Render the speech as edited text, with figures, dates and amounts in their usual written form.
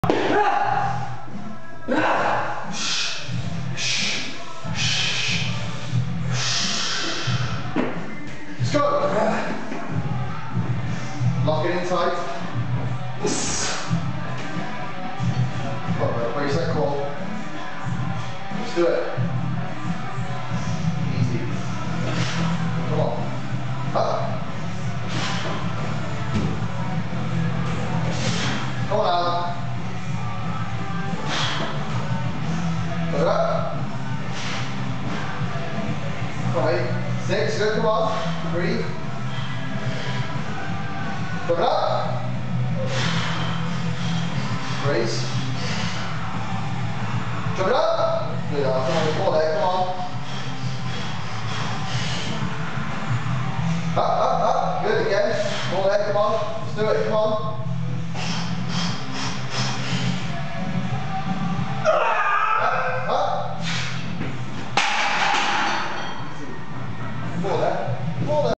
Let's go. Lock it in tight. Brace that core. Let's do it. Easy. Come on. Up. Come on out. Put it up. 5, 6, good, come on. Breathe. Put it up. Brace. Jump it up. Good, come on, pull that, come on. Up, up, up. Good again. Pull that, come on. Let's do it, come on.